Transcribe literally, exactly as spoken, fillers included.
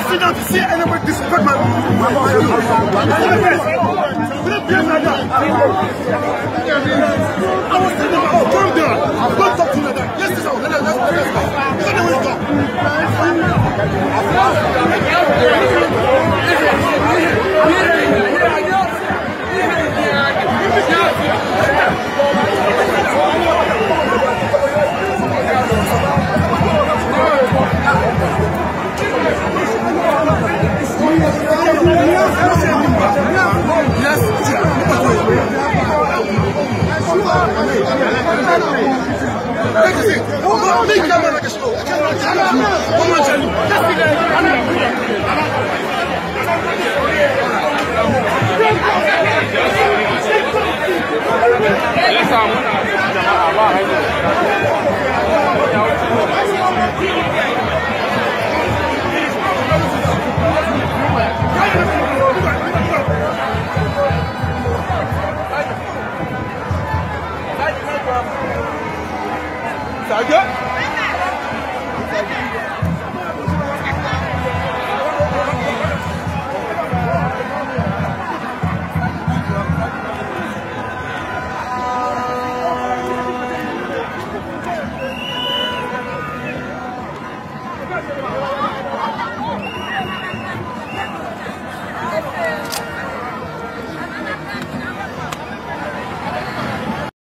sit down to see anybody disrespect my room. I was telling them, oh, calm down. Don't talk to me like that. Let's sit down. Let's go. Let's go. Let them talk. Thank you.